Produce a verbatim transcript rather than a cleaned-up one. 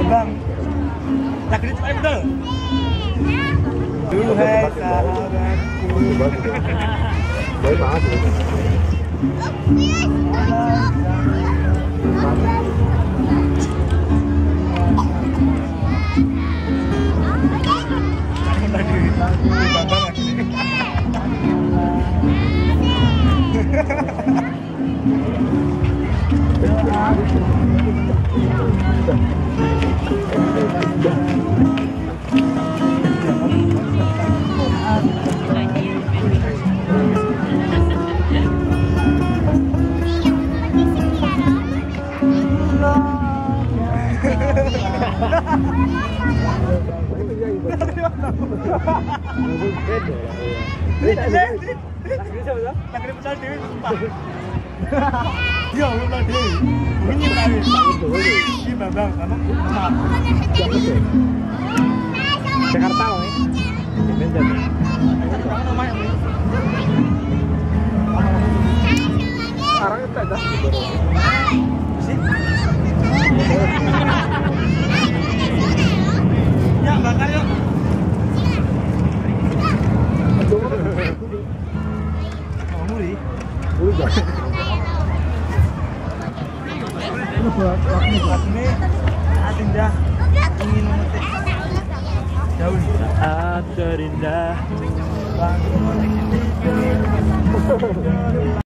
Bambang. Tak kredit paling betul. Duhai sahabatku. Baik banget. Iya, belum tadi. Ini tadi. Ini Bambang, sama. Jakarta loh ya. Sekarang itu ada. Ya, bakar yuk. Muri. Udah. Buat waktu buat ini Adinda ingin memetik daun Adinda